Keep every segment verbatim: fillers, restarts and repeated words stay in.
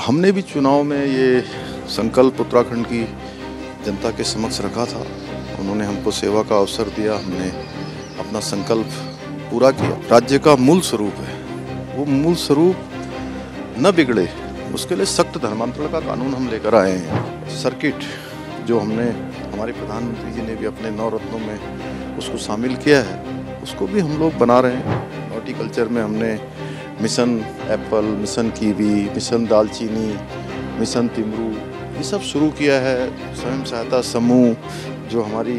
हमने भी चुनाव में ये संकल्प उत्तराखंड की जनता के समक्ष रखा था। उन्होंने हमको सेवा का अवसर दिया, हमने अपना संकल्प पूरा किया। राज्य का मूल स्वरूप है, वो मूल स्वरूप न बिगड़े, उसके लिए सख्त धर्मांतरण का कानून हम लेकर आए हैं। सर्किट जो हमने, हमारे प्रधानमंत्री जी ने भी अपने नौ रत्नों में उसको शामिल किया है, उसको भी हम लोग बना रहे हैं। हॉर्टिकल्चर में हमने mission apple, mission kiwi, mission दालचीनी, मिशन तिमरू, ये सब शुरू किया है। स्वयं सहायता समूह जो हमारी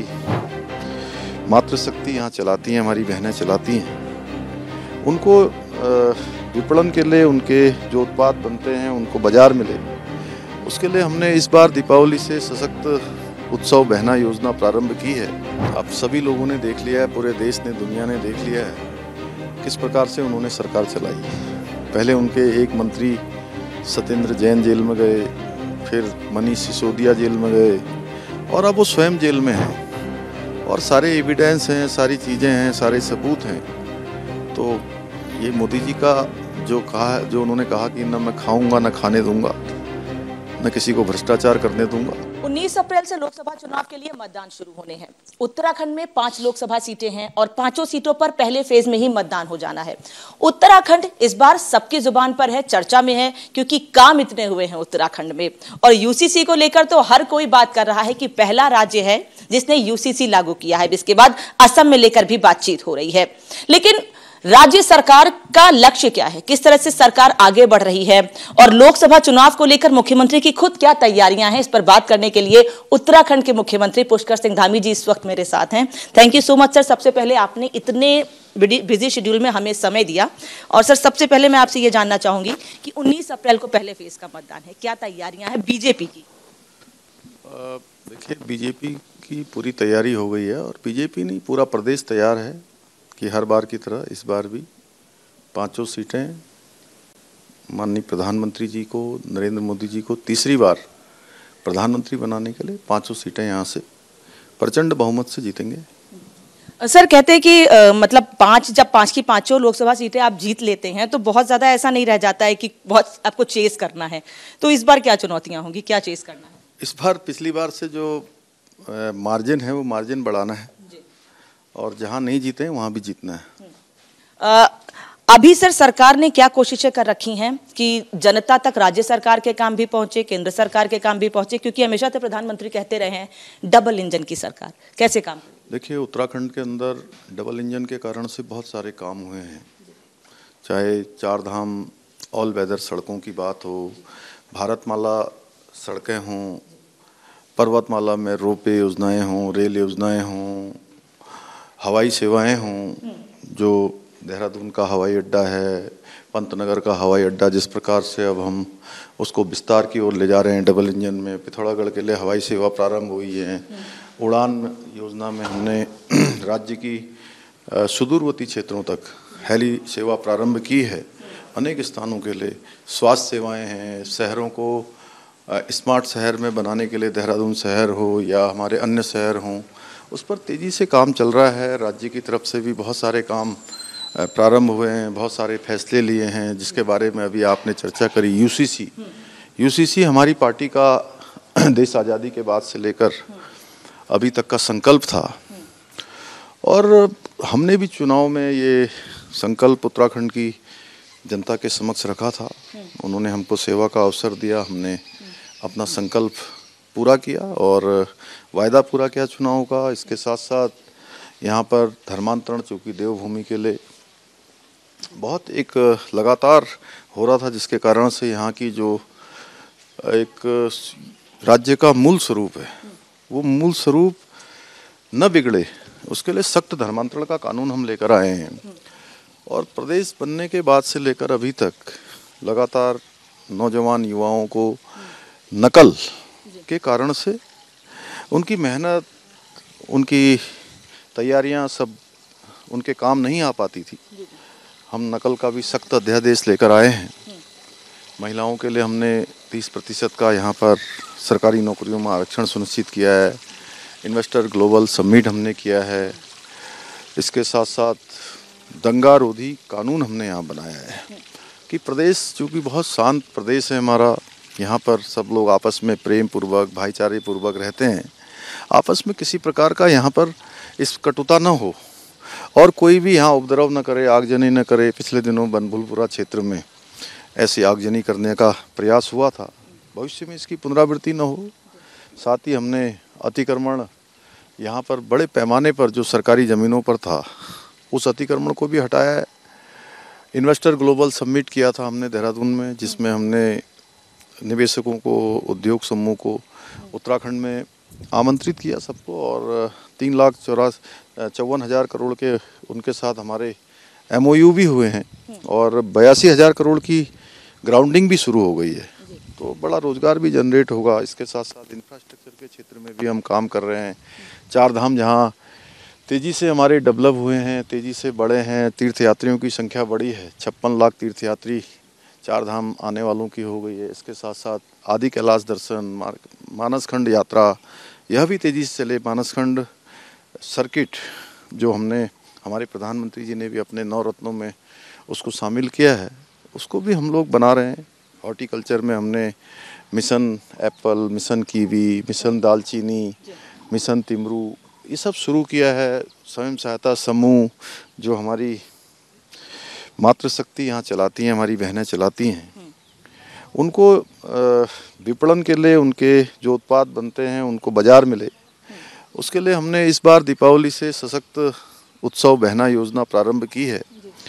मातृशक्ति यहाँ चलाती हैं, हमारी बहनें चलाती हैं, उनको विपणन के लिए उनके जो उत्पाद बनते हैं उनको बाजार मिले, उसके लिए हमने इस बार दीपावली से सशक्त उत्सव बहना योजना प्रारंभ की है। आप सभी लोगों ने देख लिया है, पूरे देश ने, दुनिया ने देख लिया है किस प्रकार से उन्होंने सरकार चलाई। पहले उनके एक मंत्री सत्येंद्र जैन जेल में गए, फिर मनीष सिसोदिया जेल में गए, और अब वो स्वयं जेल में हैं और सारे एविडेंस हैं, सारी चीज़ें हैं, सारे सबूत हैं। तो ये मोदी जी का जो कहा, जो उन्होंने कहा कि न मैं खाऊंगा न खाने दूंगा, न किसी को भ्रष्टाचार करने दूंगा। उन्नीस अप्रैल से लोकसभा चुनाव के लिए मतदान शुरू होने हैं। उत्तराखंड में पांच लोकसभा सीटें हैं और पांचों सीटों पर पहले फेज में ही मतदान हो जाना है। उत्तराखंड इस बार सबकी जुबान पर है, चर्चा में है, क्योंकि काम इतने हुए हैं उत्तराखंड में। और यूसीसी को लेकर तो हर कोई बात कर रहा है कि पहला राज्य है जिसने यूसीसी लागू किया है। इसके बाद असम में लेकर भी बातचीत हो रही है। लेकिन राज्य सरकार का लक्ष्य क्या है, किस तरह से सरकार आगे बढ़ रही है, और लोकसभा चुनाव को लेकर मुख्यमंत्री की खुद क्या तैयारियां हैं, इस पर बात करने के लिए उत्तराखंड के मुख्यमंत्री पुष्कर सिंह धामी जी इस वक्त मेरे साथ हैं। Thank you so much sir. सबसे पहले आपने इतने बिजी शेड्यूल में हमें समय दिया। और सर सबसे पहले मैं आपसे ये जानना चाहूंगी कि उन्नीस अप्रैल को पहले फेज का मतदान है, क्या तैयारियां हैं बीजेपी की? देखिए, बीजेपी की पूरी तैयारी हो गई है, और बीजेपी नहीं, पूरा प्रदेश तैयार है कि हर बार की तरह इस बार भी पांचों सीटें माननीय प्रधानमंत्री जी को, नरेंद्र मोदी जी को तीसरी बार प्रधानमंत्री बनाने के लिए पांचों सीटें यहाँ से प्रचंड बहुमत से जीतेंगे। सर कहते हैं कि आ, मतलब पांच, जब पांच की पांचों लोकसभा सीटें आप जीत लेते हैं तो बहुत ज्यादा ऐसा नहीं रह जाता है कि बहुत आपको चेस करना है, तो इस बार क्या चुनौतियां होंगी, क्या चेस करना है? इस बार पिछली बार से जो मार्जिन है वो मार्जिन बढ़ाना है, और जहां नहीं जीते हैं वहां भी जीतना है। आ, अभी सर सरकार ने क्या कोशिशें कर रखी हैं कि जनता तक राज्य सरकार के काम भी पहुंचे, केंद्र सरकार के काम भी पहुंचे, क्योंकि हमेशा तो प्रधानमंत्री कहते रहे हैं डबल इंजन की सरकार, कैसे काम? देखिए, उत्तराखंड के अंदर डबल इंजन के कारण से बहुत सारे काम हुए हैं, चाहे चार धाम ऑल वेदर सड़कों की बात हो, भारतमाला सड़कें हों, पर्वतमाला में रोपवे योजनाएं हों, रेल योजनाएं हों, हवाई सेवाएं हों, जो देहरादून का हवाई अड्डा है, पंतनगर का हवाई अड्डा, जिस प्रकार से अब हम उसको विस्तार की ओर ले जा रहे हैं डबल इंजन में, पिथौरागढ़ के लिए हवाई सेवा प्रारंभ हुई है। उड़ान योजना में हमने राज्य की सुदूरवर्ती क्षेत्रों तक हेली सेवा प्रारंभ की है। अनेक स्थानों के लिए स्वास्थ्य सेवाएं हैं, शहरों को स्मार्ट शहर में बनाने के लिए देहरादून शहर हो या हमारे अन्य शहर हों, उस पर तेज़ी से काम चल रहा है। राज्य की तरफ से भी बहुत सारे काम प्रारंभ हुए हैं, बहुत सारे फैसले लिए हैं, जिसके बारे में अभी आपने चर्चा करी। यूसीसी यूसीसी हमारी पार्टी का देश आज़ादी के बाद से लेकर अभी तक का संकल्प था, और हमने भी चुनाव में ये संकल्प उत्तराखंड की जनता के समक्ष रखा था। उन्होंने हमको सेवा का अवसर दिया, हमने अपना संकल्प पूरा किया और वायदा पूरा किया चुनाव का। इसके साथ साथ यहाँ पर धर्मांतरण, चूँकि देवभूमि के लिए बहुत एक लगातार हो रहा था, जिसके कारण से यहाँ की जो एक राज्य का मूल स्वरूप है, वो मूल स्वरूप न बिगड़े, उसके लिए सख्त धर्मांतरण का कानून हम लेकर आए हैं। और प्रदेश बनने के बाद से लेकर अभी तक लगातार नौजवान युवाओं को नकल के कारण से उनकी मेहनत, उनकी तैयारियां सब उनके काम नहीं आ पाती थी। हम नकल का भी सख्त अध्यादेश लेकर आए हैं। महिलाओं के लिए हमने तीस प्रतिशत का यहाँ पर सरकारी नौकरियों में आरक्षण सुनिश्चित किया है। इन्वेस्टर ग्लोबल समिट हमने किया है। इसके साथ साथ दंगा रोधी कानून हमने यहाँ बनाया है कि प्रदेश, चूँकि बहुत शांत प्रदेश है हमारा, यहाँ पर सब लोग आपस में प्रेम पूर्वक भाईचारे पूर्वक रहते हैं। आपस में किसी प्रकार का यहाँ पर इस कटुता न हो और कोई भी यहाँ उपद्रव न करे, आगजनी न करे। पिछले दिनों बनभूलपुरा क्षेत्र में ऐसी आगजनी करने का प्रयास हुआ था, भविष्य में इसकी पुनरावृत्ति न हो। साथ ही हमने अतिक्रमण यहाँ पर बड़े पैमाने पर जो सरकारी ज़मीनों पर था उस अतिक्रमण को भी हटाया है। इन्वेस्टर ग्लोबल समिट किया था हमने देहरादून में, जिसमें हमने निवेशकों को, उद्योग समूह को उत्तराखंड में आमंत्रित किया सबको, और तीन लाख चौरास चौवन हज़ार करोड़ के उनके साथ हमारे एमओयू भी हुए हैं और बयासी हज़ार करोड़ की ग्राउंडिंग भी शुरू हो गई है। तो बड़ा रोजगार भी जनरेट होगा। इसके साथ साथ इंफ्रास्ट्रक्चर के क्षेत्र में भी हम काम कर रहे हैं। चार धाम जहाँ तेज़ी से हमारे डेवलप हुए हैं, तेज़ी से बढ़े हैं, तीर्थ यात्रियों की संख्या बढ़ी है। छप्पन लाख तीर्थ यात्री चार धाम आने वालों की हो गई है। इसके साथ साथ आदि कैलाश दर्शन, मानसखंड यात्रा, यह भी तेज़ी से चले। मानसखंड सर्किट जो हमने, हमारे प्रधानमंत्री जी ने भी अपने नौ रत्नों में उसको शामिल किया है, उसको भी हम लोग बना रहे हैं। हॉर्टिकल्चर में हमने mission apple, mission kiwi, mission दालचीनी, मिशन तिमरू, ये सब शुरू किया है। स्वयं सहायता समूह जो हमारी मातृशक्ति यहाँ चलाती हैं, हमारी बहनें चलाती हैं, उनको विपणन के लिए उनके जो उत्पाद बनते हैं उनको बाजार मिले, उसके लिए हमने इस बार दीपावली से सशक्त उत्सव बहना योजना प्रारंभ की है।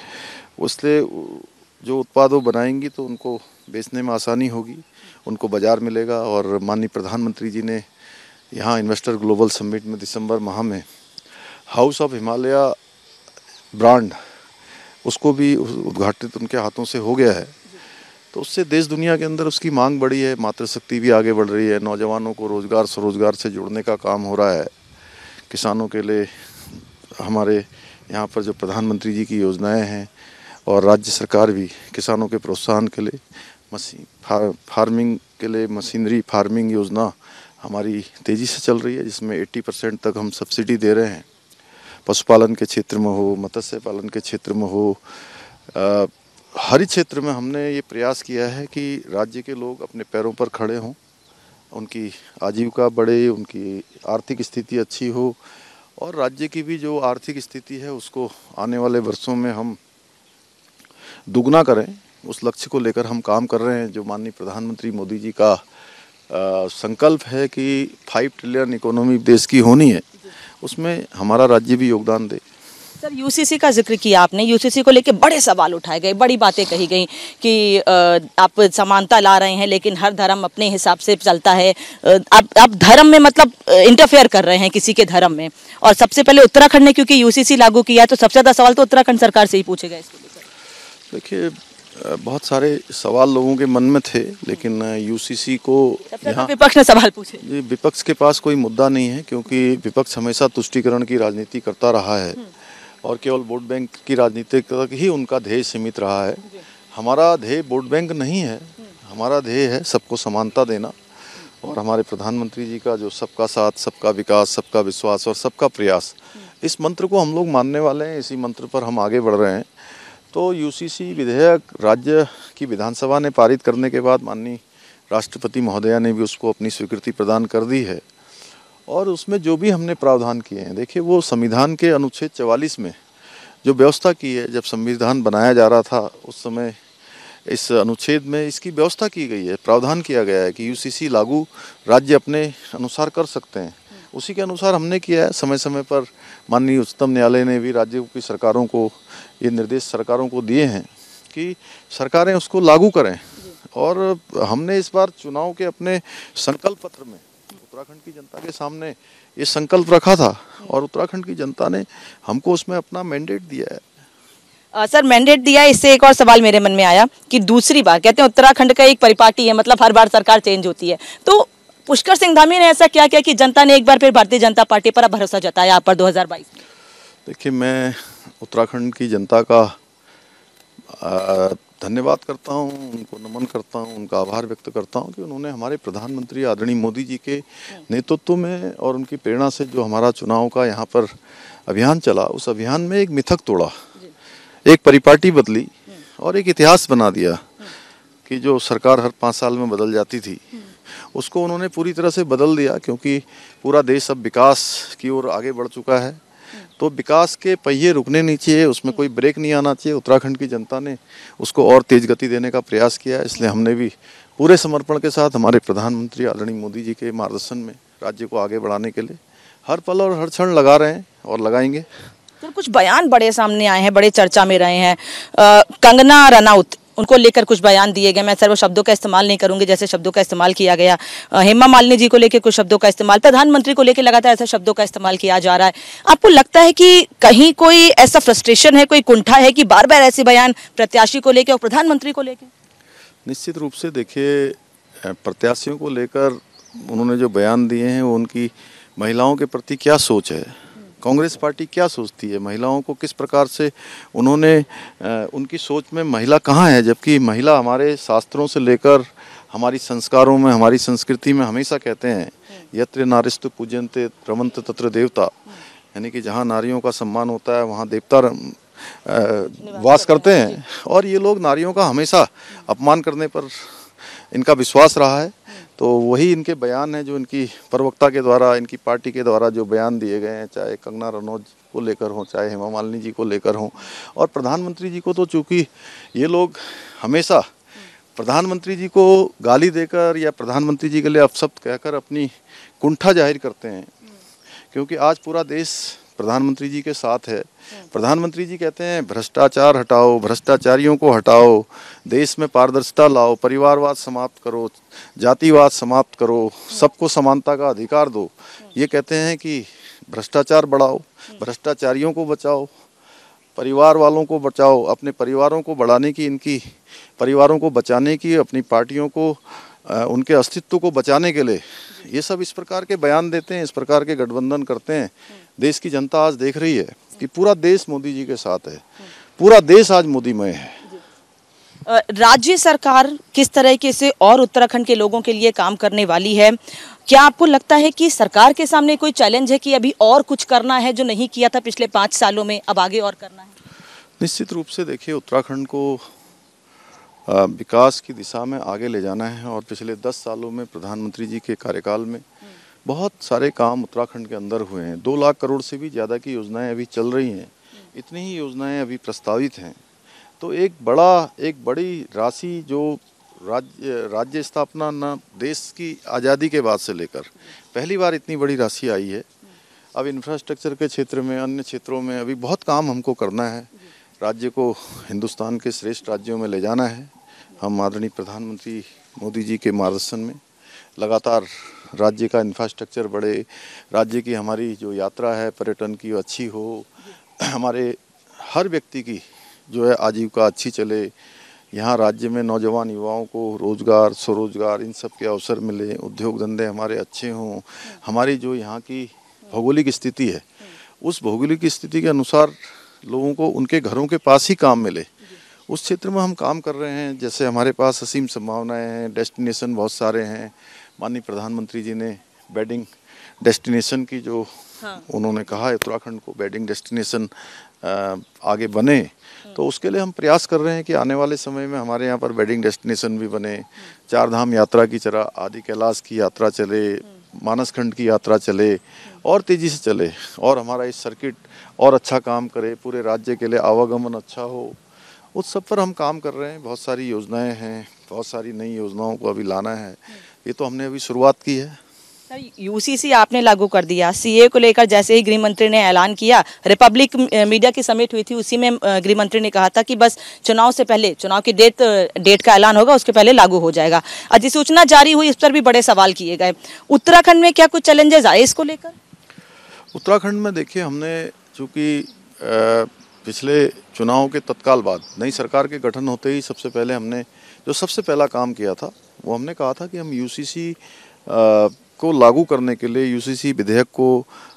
उससे जो उत्पाद वो बनाएंगी तो उनको बेचने में आसानी होगी, उनको बाजार मिलेगा। और माननीय प्रधानमंत्री जी ने यहाँ इन्वेस्टर ग्लोबल समिट में दिसंबर माह में हाउस ऑफ हिमालय ब्रांड, उसको भी उद्घाटित उनके हाथों से हो गया है। तो उससे देश दुनिया के अंदर उसकी मांग बढ़ी है, मातृशक्ति भी आगे बढ़ रही है, नौजवानों को रोज़गार स्वरोजगार से जोड़ने का काम हो रहा है। किसानों के लिए हमारे यहाँ पर जो प्रधानमंत्री जी की योजनाएं हैं और राज्य सरकार भी किसानों के प्रोत्साहन के लिए मशीन फार, फार्मिंग के लिए मशीनरी फार्मिंग योजना हमारी तेज़ी से चल रही है, जिसमें अस्सी परसेंट तक हम सब्सिडी दे रहे हैं। पशुपालन के क्षेत्र में हो, मत्स्य पालन के क्षेत्र में हो, आ, हर क्षेत्र में हमने ये प्रयास किया है कि राज्य के लोग अपने पैरों पर खड़े हों, उनकी आजीविका बढ़े, उनकी आर्थिक स्थिति अच्छी हो और राज्य की भी जो आर्थिक स्थिति है उसको आने वाले वर्षों में हम दुगना करें। उस लक्ष्य को लेकर हम काम कर रहे हैं। जो माननीय प्रधानमंत्री मोदी जी का आ, संकल्प है कि फाइव ट्रिलियन इकोनॉमी देश की होनी है, उसमें हमारा राज्य भी योगदान दे। सर, यूसीसी का जिक्र किया आपने। यूसीसी को लेकर बड़े सवाल उठाए गए, बड़ी बातें कही गई कि आप समानता ला रहे हैं लेकिन हर धर्म अपने हिसाब से चलता है, आप आप धर्म में मतलब इंटरफेयर कर रहे हैं किसी के धर्म में। और सबसे पहले उत्तराखंड ने क्योंकि यूसीसी लागू किया है तो सबसे ज़्यादा सवाल तो उत्तराखंड सरकार से ही पूछे गए इसको लेकर। देखिए, बहुत सारे सवाल लोगों के मन में थे, लेकिन यूसीसी को यहाँ विपक्ष ने सवाल पूछे। ये विपक्ष के पास कोई मुद्दा नहीं है, क्योंकि विपक्ष हमेशा तुष्टीकरण की राजनीति करता रहा है और केवल वोट बैंक की राजनीति तक ही उनका ध्येय सीमित रहा है। हमारा ध्येय वोट बैंक नहीं है, हमारा ध्येय है सबको समानता देना। और हमारे प्रधानमंत्री जी का जो सबका साथ, सबका विकास, सबका विश्वास और सबका प्रयास, इस मंत्र को हम लोग मानने वाले हैं। इसी मंत्र पर हम आगे बढ़ रहे हैं। तो यूसीसी विधेयक राज्य की विधानसभा ने पारित करने के बाद माननीय राष्ट्रपति महोदया ने भी उसको अपनी स्वीकृति प्रदान कर दी है। और उसमें जो भी हमने प्रावधान किए हैं, देखिए वो संविधान के अनुच्छेद चवालीस में जो व्यवस्था की है, जब संविधान बनाया जा रहा था उस समय इस अनुच्छेद में इसकी व्यवस्था की गई है, प्रावधान किया गया है कि यूसीसी लागू राज्य अपने अनुसार कर सकते हैं। उसी के अनुसार हमने किया है। समय समय पर माननीय उच्चतम न्यायालय ने भी राज्यों की सरकारों को ये निर्देश सरकारों को दिए हैं कि सरकारें उसको लागू करें। और हमने इस बार चुनाव के अपने संकल्प पत्र में उत्तराखंड की जनता के सामने ये संकल्प रखा था और उत्तराखंड की जनता ने हमको उसमें अपना मैंडेट दिया है। आ, सर, मैंडेट दिया है। इससे एक और सवाल मेरे मन में आया कि दूसरी बार कहते हैं उत्तराखंड का एक परिपाटी है, मतलब हर बार सरकार चेंज होती है। तो पुष्कर सिंह धामी ने ऐसा क्या किया कि जनता ने एक बार फिर भारतीय जनता पार्टी पर भरोसा जताया आप पर दो हज़ार बाईस में? देखिए, मैं उत्तराखंड की जनता का धन्यवाद करता हूं, उनको नमन करता हूं, उनका आभार व्यक्त करता हूं कि उन्होंने हमारे प्रधानमंत्री आदरणीय मोदी जी के नेतृत्व में और उनकी प्रेरणा से जो हमारा चुनाव का यहाँ पर अभियान चला, उस अभियान में एक मिथक तोड़ा, एक परिपाटी बदली और एक इतिहास बना दिया। कि जो सरकार हर पाँच साल में बदल जाती थी उसको उन्होंने पूरी तरह से बदल दिया, क्योंकि पूरा देश अब विकास की ओर आगे बढ़ चुका है। तो विकास के पहिए रुकने नहीं चाहिए, उसमें कोई ब्रेक नहीं आना चाहिए। उत्तराखंड की जनता ने उसको और तेज गति देने का प्रयास किया है, इसलिए हमने भी पूरे समर्पण के साथ हमारे प्रधानमंत्री आदरणीय मोदी जी के मार्गदर्शन में राज्य को आगे बढ़ाने के लिए हर पल और हर क्षण लगा रहे हैं और लगाएंगे। तो कुछ बयान बड़े सामने आए हैं, बड़े चर्चा में रहे हैं। आ, कंगना रनौत, उनको लेकर कुछ बयान दिए गए। मैं सर्व शब्दों का इस्तेमाल नहीं करूंगी जैसे शब्दों का इस्तेमाल किया गया। हेमा मालिनी जी को लेकर कुछ शब्दों का इस्तेमाल, प्रधानमंत्री को लेकर लगातार ऐसे शब्दों का इस्तेमाल किया जा रहा है। आपको लगता है कि कहीं कोई ऐसा फ्रस्ट्रेशन है, कोई कुंठा है कि बार बार ऐसे बयान प्रत्याशी को लेकर और प्रधानमंत्री को लेकर? निश्चित रूप से देखिए, प्रत्याशियों को लेकर उन्होंने जो बयान दिए हैं वो उनकी महिलाओं के प्रति क्या सोच है, कांग्रेस पार्टी क्या सोचती है, महिलाओं को किस प्रकार से उन्होंने, उनकी सोच में महिला कहाँ है, जबकि महिला हमारे शास्त्रों से लेकर हमारी संस्कारों में, हमारी संस्कृति में हमेशा कहते हैं यत्र नारीस्तु पूज्यन्ते रमन्ते तत्र देवता, यानी कि जहाँ नारियों का सम्मान होता है वहाँ देवता वास करते हैं। और ये लोग नारियों का हमेशा अपमान करने पर इनका विश्वास रहा है। तो वही इनके बयान हैं जो इनकी प्रवक्ता के द्वारा, इनकी पार्टी के द्वारा जो बयान दिए गए हैं, चाहे कंगना रनौत को लेकर हो, चाहे हेमा मालिनी जी को लेकर हो, और प्रधानमंत्री जी को तो चूँकि ये लोग हमेशा प्रधानमंत्री जी को गाली देकर या प्रधानमंत्री जी के लिए अपशब्द कहकर अपनी कुंठा जाहिर करते हैं, क्योंकि आज पूरा देश प्रधानमंत्री जी के साथ है। प्रधानमंत्री जी कहते हैं भ्रष्टाचार हटाओ, भ्रष्टाचारियों को हटाओ, देश में पारदर्शिता लाओ, परिवारवाद समाप्त करो, जातिवाद समाप्त करो, सबको समानता का अधिकार दो। ये कहते हैं कि भ्रष्टाचार बढ़ाओ, भ्रष्टाचारियों को बचाओ, परिवार वालों को बचाओ, अपने परिवारों को बढ़ाने की, इनकी परिवारों को बचाने की, अपनी पार्टियों को, उनके अस्तित्व को बचाने के लिए ये सब इस प्रकार के बयान देते हैं, इस प्रकार के गठबंधन करते हैं। देश की जनता आज देख रही है कि पूरा देश मोदी जी के साथ है, पूरा देश आज मोदीमय है। राज्य सरकार किस तरीके से और उत्तराखंड के लोगों के लिए काम करने वाली है? क्या आपको लगता है कि सरकार के सामने कोई चैलेंज है कि अभी और कुछ करना है जो नहीं किया था पिछले पाँच सालों में, अब आगे और करना है? निश्चित रूप से देखिए, उत्तराखंड को विकास की दिशा में आगे ले जाना है और पिछले दस सालों में प्रधानमंत्री जी के कार्यकाल में बहुत सारे काम उत्तराखंड के अंदर हुए हैं। दो लाख करोड़ से भी ज़्यादा की योजनाएं अभी चल रही हैं, इतनी ही योजनाएं अभी प्रस्तावित हैं। तो एक बड़ा एक बड़ी राशि जो राज्य राज्य स्थापना न देश की आज़ादी के बाद से लेकर पहली बार इतनी बड़ी राशि आई है। अब इंफ्रास्ट्रक्चर के क्षेत्र में, अन्य क्षेत्रों में अभी बहुत काम हमको करना है। राज्य को हिंदुस्तान के श्रेष्ठ राज्यों में ले जाना है। हम आदरणीय प्रधानमंत्री मोदी जी के मार्गदर्शन में लगातार राज्य का इंफ्रास्ट्रक्चर बढ़े, राज्य की हमारी जो यात्रा है पर्यटन की वो अच्छी हो, हमारे हर व्यक्ति की जो है आजीविका अच्छी चले, यहाँ राज्य में नौजवान युवाओं को रोज़गार, स्वरोजगार, इन सब के अवसर मिले, उद्योग धंधे हमारे अच्छे हों। हमारी जो यहाँ की भौगोलिक स्थिति है उस भौगोलिक स्थिति के अनुसार लोगों को उनके घरों के पास ही काम मिले, उस क्षेत्र में हम काम कर रहे हैं। जैसे हमारे पास असीम संभावनाएं हैं, डेस्टिनेशन बहुत सारे हैं। माननीय प्रधानमंत्री जी ने वेडिंग डेस्टिनेशन की जो हाँ। उन्होंने कहा है उत्तराखंड को वेडिंग डेस्टिनेशन आगे बने, तो उसके लिए हम प्रयास कर रहे हैं कि आने वाले समय में हमारे यहाँ पर वेडिंग डेस्टिनेशन भी बने, चार धाम यात्रा की तरह आदि कैलाश की यात्रा चले, मानसखंड की यात्रा चले और तेज़ी से चले, और हमारा इस सर्किट और अच्छा काम करे, पूरे राज्य के लिए आवागमन अच्छा हो। उस सब पर हम काम कर रहे हैं। बहुत सारी योजनाएं हैं, बहुत सारी नई योजनाओं को अभी लाना है। ये तो हमने अभी शुरुआत की है। सर, यूसीसी आपने लागू कर दिया, सीए को लेकर जैसे ही गृह मंत्री ने ऐलान किया, रिपब्लिक मीडिया की समिट हुई थी, उसी में गृह मंत्री ने कहा था कि बस चुनाव से पहले, चुनाव की डेट डेट का ऐलान होगा उसके पहले लागू हो जाएगा। अधिसूचना जारी हुई, इस पर भी बड़े सवाल किए गए। उत्तराखंड में क्या कुछ चैलेंजेस आए इसको लेकर? उत्तराखंड में देखिए, हमने चूँकि पिछले चुनाव के तत्काल बाद नई सरकार के गठन होते ही सबसे पहले हमने जो सबसे पहला काम किया था वो हमने कहा था कि हम यूसीसी को लागू करने के लिए, यूसीसी विधेयक को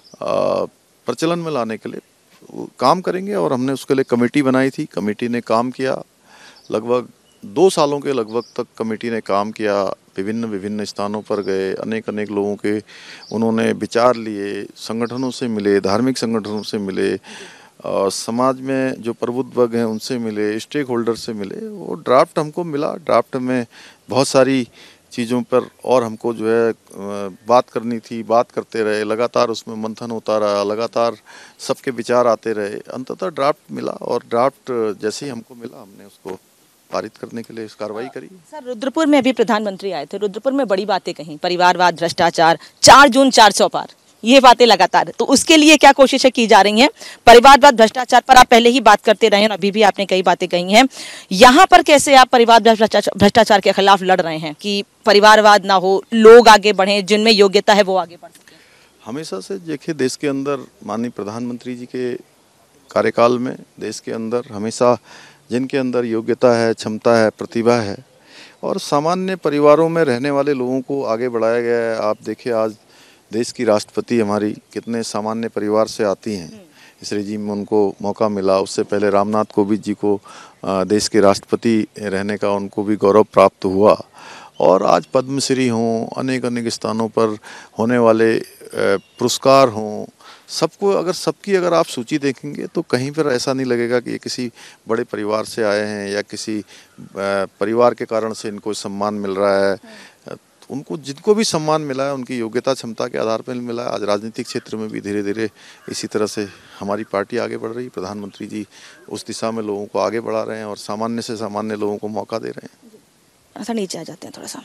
प्रचलन में लाने के लिए काम करेंगे, और हमने उसके लिए कमेटी बनाई थी। कमेटी ने काम किया, लगभग दो सालों के लगभग तक कमेटी ने काम किया। विभिन्न विभिन्न स्थानों पर गए, अनेक अनेक लोगों के उन्होंने विचार लिए, संगठनों से मिले, धार्मिक संगठनों से मिले, और समाज में जो प्रबुद्ध वर्ग हैं उनसे मिले, स्टेक होल्डर से मिले। वो ड्राफ्ट हमको मिला, ड्राफ्ट में बहुत सारी चीज़ों पर और हमको जो है बात करनी थी, बात करते रहे, लगातार उसमें मंथन होता रहा, लगातार सबके विचार आते रहे, अंततः ड्राफ्ट मिला। और ड्राफ्ट जैसे ही हमको मिला हमने उसको पारित करने के लिए इस कार्रवाई करी। सर, रुद्रपुर में अभी प्रधानमंत्री आए थे, रुद्रपुर में बड़ी बातें कहीं, परिवारवाद, भ्रष्टाचार, चार जून चार सौ पार, ये बातें लगातार, तो उसके लिए क्या कोशिशें की जा रही हैं? परिवारवाद, भ्रष्टाचार पर आप पहले ही बात करते रहे हैं और अभी भी आपने कई बातें कही हैं, यहाँ पर कैसे आप परिवारवाद, भ्रष्टाचार के खिलाफ लड़ रहे हैं कि परिवारवाद ना हो, लोग आगे बढ़े, जिनमें योग्यता है वो आगे बढ़ सके? हमेशा से देखिए, देश के अंदर माननीय प्रधानमंत्री जी के कार्यकाल में देश के अंदर हमेशा जिनके अंदर योग्यता है, क्षमता है, प्रतिभा है और सामान्य परिवारों में रहने वाले लोगों को आगे बढ़ाया गया है। आप देखिए, आज देश की राष्ट्रपति हमारी कितने सामान्य परिवार से आती हैं, इस रेजिम में उनको मौका मिला। उससे पहले रामनाथ कोविंद जी को देश के राष्ट्रपति रहने का उनको भी गौरव प्राप्त हुआ। और आज पद्मश्री हों, अनेक अनेक स्थानों पर होने वाले पुरस्कार हों, सबको अगर सबकी अगर आप सूची देखेंगे तो कहीं पर ऐसा नहीं लगेगा कि ये किसी बड़े परिवार से आए हैं या किसी परिवार के कारण से इनको सम्मान मिल रहा है। उनको जिनको भी सम्मान मिला है उनकी योग्यता, क्षमता के आधार पर मिला है। आज राजनीतिक क्षेत्र में भी धीरे धीरे इसी तरह से हमारी पार्टी आगे बढ़ रही है। प्रधानमंत्री जी उस दिशा में लोगों को आगे बढ़ा रहे हैं और सामान्य से सामान्य लोगों को मौका दे रहे हैं। ऐसा नीचे आ जाते हैं, थोड़ा सा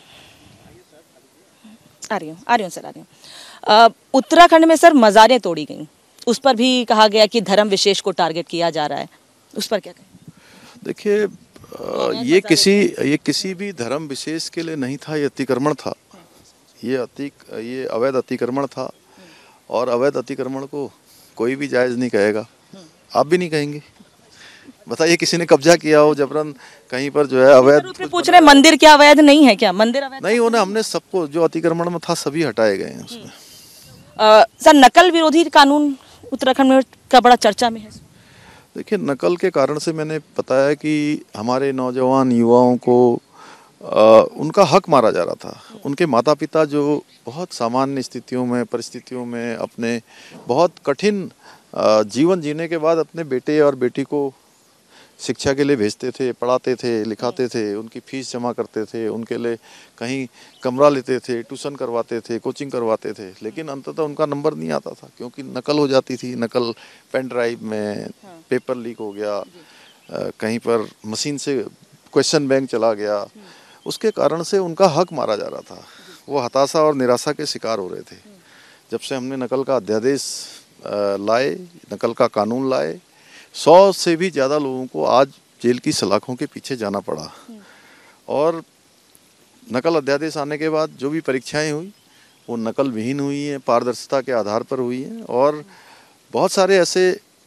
आ रही हूँ आ रही हूँ सर आ रही हूँ उत्तराखंड में सर मज़ारें तोड़ी गई, उस पर भी कहा गया कि धर्म विशेष को टारगेट किया जा रहा है, उस पर क्या कहें? देखिए, ये किसी ये किसी भी धर्म विशेष के लिए नहीं था, ये अतिक्रमण था, ये अतिक ये अवैध अतिक्रमण था। और अवैध अतिक्रमण को कोई भी जायज़ नहीं कहेगा, आप भी नहीं कहेंगे। बताइए, किसी ने कब्जा किया हो जबरन कहीं पर जो है अवैध, पूछ रहे मंदिर क्या अवैध नहीं है? क्या मंदिर अवैध नहीं होना, हमने सबको जो अतिक्रमण में था सभी हटाए गए हैं उसमें। आ, सर, नकल विरोधी कानून उत्तराखंड में का बड़ा चर्चा में है। देखिए, नकल के कारण से मैंने बताया कि हमारे नौजवान युवाओं को आ, उनका हक मारा जा रहा था। उनके माता पिता जो बहुत सामान्य स्थितियों में, परिस्थितियों में अपने बहुत कठिन जीवन जीने के बाद अपने बेटे और बेटी को शिक्षा के लिए भेजते थे, पढ़ाते थे, लिखाते थे, उनकी फीस जमा करते थे, उनके लिए कहीं कमरा लेते थे, ट्यूशन करवाते थे, कोचिंग करवाते थे, लेकिन अंततः उनका नंबर नहीं आता था क्योंकि नकल हो जाती थी। नकल पेन ड्राइव में, पेपर लीक हो गया, कहीं पर मशीन से क्वेश्चन बैंक चला गया, उसके कारण से उनका हक मारा जा रहा था। वो हताशा और निराशा के शिकार हो रहे थे। जब से हमने नकल का अध्यादेश लाए, नकल का कानून लाए, सौ से भी ज़्यादा लोगों को आज जेल की सलाखों के पीछे जाना पड़ा। और नकल अध्यादेश आने के बाद जो भी परीक्षाएं हुई वो नकल विहीन हुई हैं, पारदर्शिता के आधार पर हुई हैं। और बहुत सारे ऐसे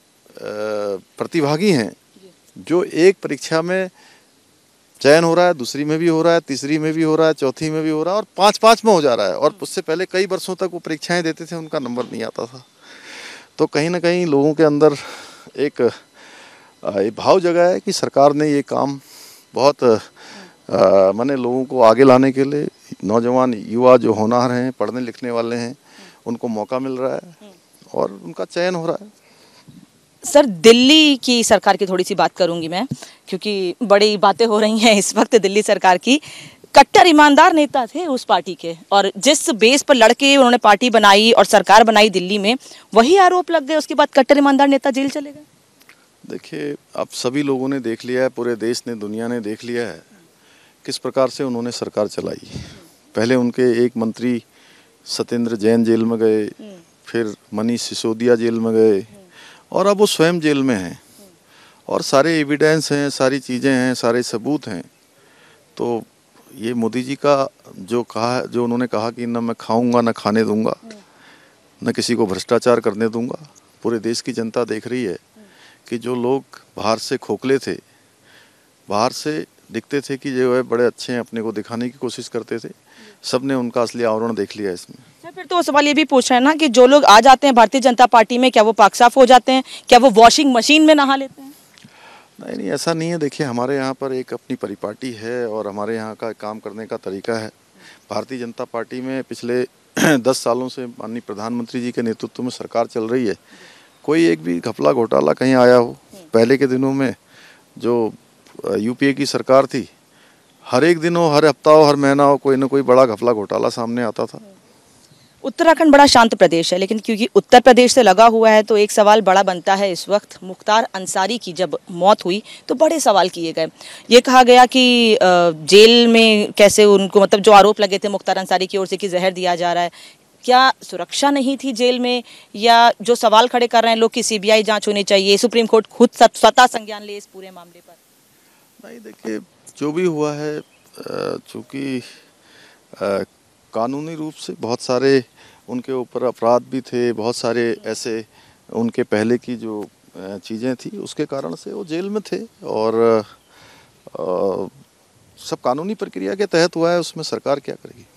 प्रतिभागी हैं जो एक परीक्षा में चयन हो रहा है, दूसरी में भी हो रहा है, तीसरी में भी हो रहा है, चौथी में भी हो रहा है और पाँच पाँच में हो जा रहा है। और उससे पहले कई वर्षों तक वो परीक्षाएं देते थे, उनका नंबर नहीं आता था। तो कहीं ना कहीं लोगों के अंदर एक भाव जगह है कि सरकार ने ये काम बहुत माने लोगों को आगे लाने के लिए, नौजवान युवा जो होनहार हैं, पढ़ने लिखने वाले हैं, उनको मौका मिल रहा है और उनका चयन हो रहा है। सर, दिल्ली की सरकार की थोड़ी सी बात करूंगी मैं, क्योंकि बड़ी बातें हो रही हैं इस वक्त दिल्ली सरकार की। कट्टर ईमानदार नेता थे उस पार्टी के और जिस बेस पर लड़के उन्होंने पार्टी बनाई और सरकार बनाई दिल्ली में, वही आरोप लग गए, उसके बाद कट्टर ईमानदार नेता जेल चले गए। देखिए, अब सभी लोगों ने देख लिया है, पूरे देश ने, दुनिया ने देख लिया है किस प्रकार से उन्होंने सरकार चलाई। पहले उनके एक मंत्री सत्येंद्र जैन जेल में गए, फिर मनीष सिसोदिया जेल में गए और अब वो स्वयं जेल में हैं और सारे एविडेंस हैं, सारी चीज़ें हैं, सारे सबूत हैं। तो ये मोदी जी का जो कहा, जो उन्होंने कहा कि न मैं खाऊंगा न खाने दूंगा, न किसी को भ्रष्टाचार करने दूंगा, पूरे देश की जनता देख रही है कि जो लोग बाहर से खोखले थे, बाहर से दिखते थे कि जो है बड़े अच्छे हैं, अपने को दिखाने की कोशिश करते थे, सब ने उनका असली आवरण देख लिया इसमें। फिर तो सवाल ये भी पूछ रहे हैं ना कि जो लोग आ जाते हैं भारतीय जनता पार्टी में, क्या वो पाक साफ हो जाते हैं? क्या वो वॉशिंग मशीन में नहा लेते हैं? नहीं नहीं, ऐसा नहीं है। देखिए, हमारे यहाँ पर एक अपनी परिपाटी है और हमारे यहाँ का काम करने का तरीका है। भारतीय जनता पार्टी में पिछले दस सालों से माननीय प्रधानमंत्री जी के नेतृत्व में सरकार चल रही है। कोई एक भी घपला घोटाला कहीं आया हो। पहले के दिनों में जो यूपीए की सरकार थी, हर एक दिन हो, हर हफ्ता हो, हर महीना हो, कोई ना कोई बड़ा घपला घोटाला सामने आता था। उत्तराखंड बड़ा शांत प्रदेश है, लेकिन क्योंकि उत्तर प्रदेश से लगा हुआ है तो एक सवाल बड़ा बनता है। इस वक्त मुख्तार अंसारी की जब मौत हुई तो बड़े सवाल किए गए। ये कहा गया कि जेल में कैसे उनको, मतलब जो आरोप लगे थे मुख्तार अंसारी की ओर से कि जहर दिया जा रहा है, क्या सुरक्षा नहीं थी जेल में, या जो सवाल खड़े कर रहे हैं लोग कि सीबीआई जांच होनी चाहिए, सुप्रीम कोर्ट खुद स्वतः संज्ञान ले इस पूरे मामले पर? नहीं, देखिए जो भी हुआ है, चूँकि कानूनी रूप से बहुत सारे उनके ऊपर अपराध भी थे, बहुत सारे ऐसे उनके पहले की जो चीज़ें थी उसके कारण से वो जेल में थे, और आ, सब कानूनी प्रक्रिया के तहत हुआ है, उसमें सरकार क्या करेगी।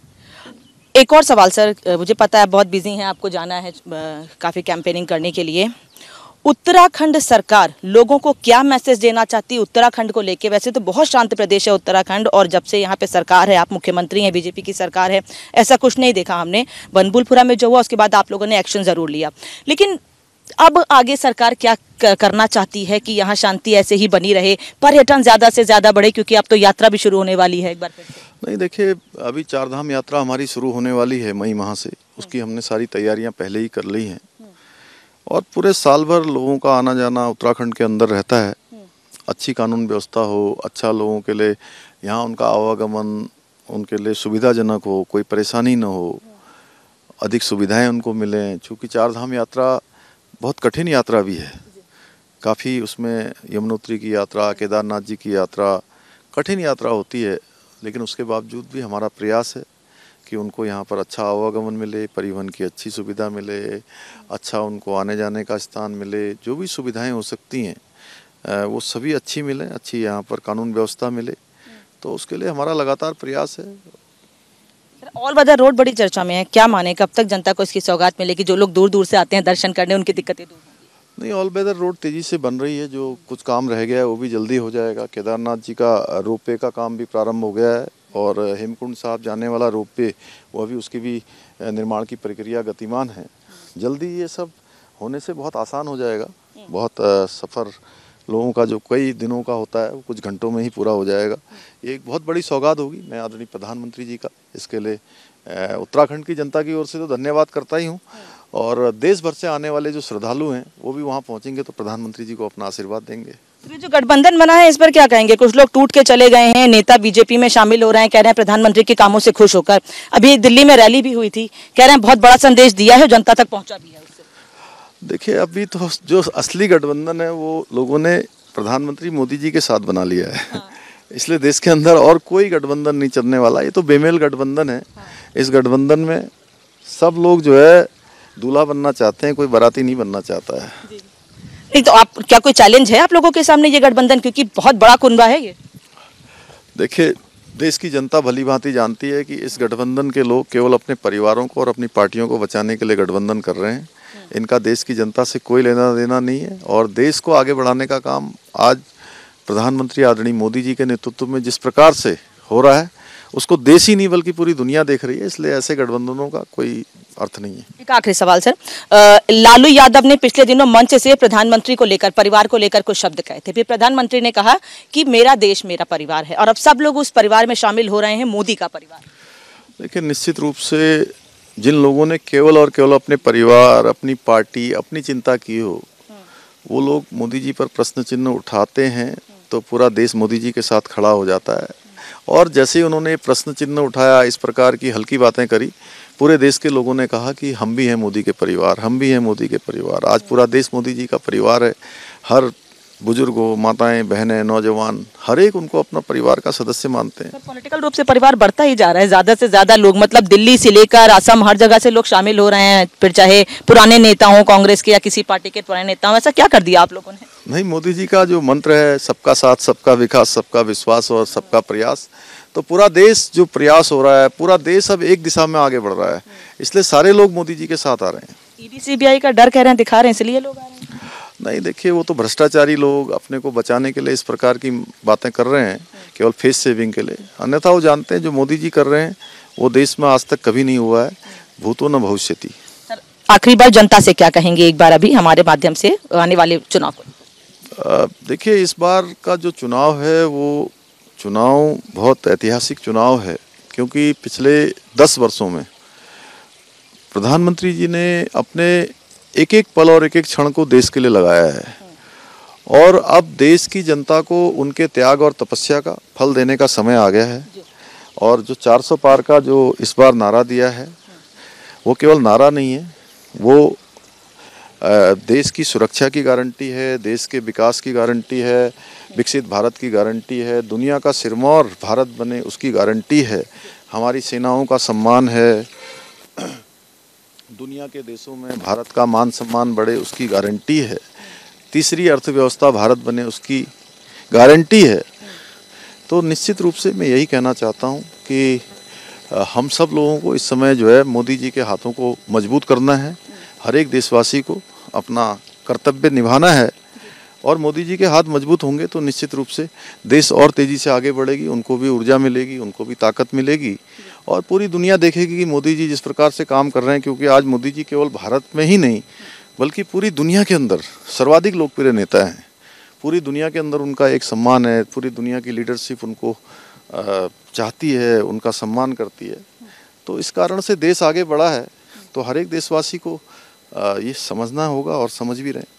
एक और सवाल सर, मुझे पता है बहुत बिजी हैं, आपको जाना है काफ़ी कैंपेनिंग करने के लिए। उत्तराखंड सरकार लोगों को क्या मैसेज देना चाहती है उत्तराखंड को लेके? वैसे तो बहुत शांत प्रदेश है उत्तराखंड, और जब से यहाँ पे सरकार है, आप मुख्यमंत्री हैं, बीजेपी की सरकार है, ऐसा कुछ नहीं देखा हमने। बनभूलपुरा में जो हुआ उसके बाद आप लोगों ने एक्शन जरूर लिया, लेकिन अब आगे सरकार क्या करना चाहती है कि यहाँ शांति ऐसे ही बनी रहे, पर्यटन ज्यादा से ज्यादा बढ़े, क्योंकि अब तो यात्रा भी शुरू होने वाली है एक बार फिर से? नहीं, देखिए अभी चार धाम यात्रा हमारी शुरू होने वाली है मई माह से, उसकी हमने सारी तैयारियां पहले ही कर ली हैं, और पूरे साल भर लोगों का आना जाना उत्तराखंड के अंदर रहता है। अच्छी कानून व्यवस्था हो, अच्छा लोगों के लिए यहाँ उनका आवागमन उनके लिए सुविधाजनक हो, कोई परेशानी न हो, अधिक सुविधाएं उनको मिलें। चूँकि चार धाम यात्रा बहुत कठिन यात्रा भी है, काफ़ी उसमें यमुनोत्री की यात्रा, केदारनाथ जी की यात्रा कठिन यात्रा होती है, लेकिन उसके बावजूद भी हमारा प्रयास है कि उनको यहाँ पर अच्छा आवागमन मिले, परिवहन की अच्छी सुविधा मिले, अच्छा उनको आने जाने का स्थान मिले, जो भी सुविधाएं हो सकती हैं वो सभी अच्छी मिलें, अच्छी यहाँ पर कानून व्यवस्था मिले, तो उसके लिए हमारा लगातार प्रयास है। ऑल वेदर रोड बड़ी चर्चा में है, क्या माने कब तक जनता को इसकी सौगात मिलेगी? जो लोग दूर दूर से आते हैं दर्शन करने, उनकी दिक्कतें दूर होंगी? नहीं, ऑल वेदर रोड तेज़ी से बन रही है, जो कुछ काम रह गया है वो भी जल्दी हो जाएगा। केदारनाथ जी का रोपवे का काम भी प्रारंभ हो गया है, और हेमकुंड साहब जाने वाला रोपवे, वो अभी उसकी भी निर्माण की प्रक्रिया गतिमान है। जल्दी ये सब होने से बहुत आसान हो जाएगा, बहुत सफ़र लोगों का जो कई दिनों का होता है वो कुछ घंटों में ही पूरा हो जाएगा। ये एक बहुत बड़ी सौगात होगी। मैं आदरणीय प्रधानमंत्री जी का इसके लिए उत्तराखंड की जनता की ओर से तो धन्यवाद करता ही हूँ, और देश भर से आने वाले जो श्रद्धालु हैं वो भी वहाँ पहुँचेंगे तो प्रधानमंत्री जी को अपना आशीर्वाद देंगे। तो जो गठबंधन बना है इस पर क्या कहेंगे? कुछ लोग टूट के चले गए हैं, नेता बीजेपी में शामिल हो रहे हैं, कह रहे हैं प्रधानमंत्री के कामों से खुश होकर। अभी दिल्ली में रैली भी हुई थी, कह रहे हैं बहुत बड़ा संदेश दिया है, जनता तक पहुंचा भी है उससे। देखिए, अभी तो जो असली गठबंधन है वो लोगों ने प्रधानमंत्री मोदी जी के साथ बना लिया है। हाँ। इसलिए देश के अंदर और कोई गठबंधन नहीं चलने वाला, ये तो बेमेल गठबंधन है। हाँ। इस गठबंधन में सब लोग जो है दूल्हा बनना चाहते हैं, कोई बाराती नहीं बनना चाहता है। नहीं तो आप, क्या कोई चैलेंज है आप लोगों के सामने ये गठबंधन, क्योंकि बहुत बड़ा कुनबा है ये? देखिए, देश की जनता भली भांति जानती है कि इस गठबंधन के लोग केवल अपने परिवारों को और अपनी पार्टियों को बचाने के लिए गठबंधन कर रहे हैं। इनका देश की जनता से कोई लेना देना नहीं है, और देश को आगे बढ़ाने का काम आज प्रधानमंत्री आदरणीय मोदी जी के नेतृत्व में जिस प्रकार से हो रहा है उसको देश ही नहीं बल्कि पूरी दुनिया देख रही है। इसलिए ऐसे गठबंधनों का कोई अर्थ नहीं है। एक आखिरी सवाल सर, आ, लालू यादव ने पिछले दिनों मंच से प्रधानमंत्री को लेकर, परिवार को लेकर कुछ शब्द कहे थे। फिर प्रधानमंत्री ने कहा कि मेरा देश मेरा परिवार है, और अब सब लोग उस परिवार में शामिल हो रहे हैं, मोदी का परिवार। देखिए, निश्चित रूप से जिन लोगों ने केवल और केवल अपने परिवार, अपनी पार्टी, अपनी चिंता की हो, वो लोग मोदी जी पर प्रश्न चिन्ह उठाते हैं तो पूरा देश मोदी जी के साथ खड़ा हो जाता है। और जैसे ही उन्होंने प्रश्न चिन्ह उठाया, इस प्रकार की हल्की बातें करी, पूरे देश के लोगों ने कहा कि हम भी हैं मोदी के परिवार, हम भी हैं मोदी के परिवार। आज पूरा देश मोदी जी का परिवार है। हर बुजुर्ग हो, माताएं, बहनें, नौजवान, हर एक उनको अपना परिवार का सदस्य मानते हैं। पॉलिटिकल रूप से परिवार बढ़ता ही जा रहा है, ज्यादा से ज्यादा लोग, मतलब दिल्ली से लेकर असम, हर जगह से लोग शामिल हो रहे हैं, फिर चाहे पुराने नेता हो कांग्रेस के या किसी पार्टी के पुराने नेता हो। ऐसा क्या कर दिया आप लोगों ने? नहीं, मोदी जी का जो मंत्र है सबका साथ, सबका विकास, सबका विश्वास और सबका प्रयास, तो पूरा देश जो प्रयास हो रहा है, पूरा देश अब एक दिशा में आगे बढ़ रहा है, इसलिए सारे लोग मोदी जी के साथ आ रहे हैं। ईडी सीबीआई का डर कह रहे हैं, दिखा रहे हैं, इसलिए लोग आ रहे हैं? नहीं, देखिए, वो तो भ्रष्टाचारी लोग अपने को बचाने के लिए इस प्रकार की बातें कर रहे हैं, केवल फेस सेविंग के लिए। अन्यथा वो जानते हैं जो मोदी जी कर रहे हैं वो देश में आज तक कभी नहीं हुआ है, भूतो न भविष्यति। आखिरी बार जनता से क्या कहेंगे एक बार अभी हमारे माध्यम से आने वाले चुनाव को? देखिए, इस बार का जो चुनाव है वो चुनाव बहुत ऐतिहासिक चुनाव है, क्योंकि पिछले दस वर्षों में प्रधानमंत्री जी ने अपने एक एक पल और एक एक क्षण को देश के लिए लगाया है, और अब देश की जनता को उनके त्याग और तपस्या का फल देने का समय आ गया है। और जो चार सौ पार का जो इस बार नारा दिया है, वो केवल नारा नहीं है, वो देश की सुरक्षा की गारंटी है, देश के विकास की गारंटी है, विकसित भारत की गारंटी है, दुनिया का सिरमौर भारत बने उसकी गारंटी है, हमारी सेनाओं का सम्मान है, दुनिया के देशों में भारत का मान सम्मान बढ़े उसकी गारंटी है, तीसरी अर्थव्यवस्था भारत बने उसकी गारंटी है। तो निश्चित रूप से मैं यही कहना चाहता हूँ कि हम सब लोगों को इस समय जो है मोदी जी के हाथों को मजबूत करना है, हर एक देशवासी को अपना कर्तव्य निभाना है, और मोदी जी के हाथ मजबूत होंगे तो निश्चित रूप से देश और तेज़ी से आगे बढ़ेगी, उनको भी ऊर्जा मिलेगी, उनको भी ताकत मिलेगी, और पूरी दुनिया देखेगी कि मोदी जी जिस प्रकार से काम कर रहे हैं, क्योंकि आज मोदी जी केवल भारत में ही नहीं बल्कि पूरी दुनिया के अंदर सर्वाधिक लोकप्रिय नेता हैं। पूरी दुनिया के अंदर उनका एक सम्मान है, पूरी दुनिया की लीडरशिप उनको चाहती है, उनका सम्मान करती है। तो इस कारण से देश आगे बढ़ा है, तो हर एक देशवासी को ये समझना होगा और समझ भी रहे हैं।